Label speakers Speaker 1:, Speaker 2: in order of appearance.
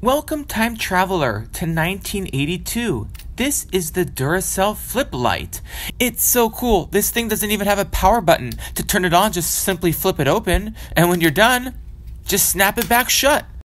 Speaker 1: Welcome, time traveler, to 1982. This is the Duracell Flip Light. It's so cool. This thing doesn't even have a power button. To turn it on, just simply flip it open. And when you're done, just snap it back shut.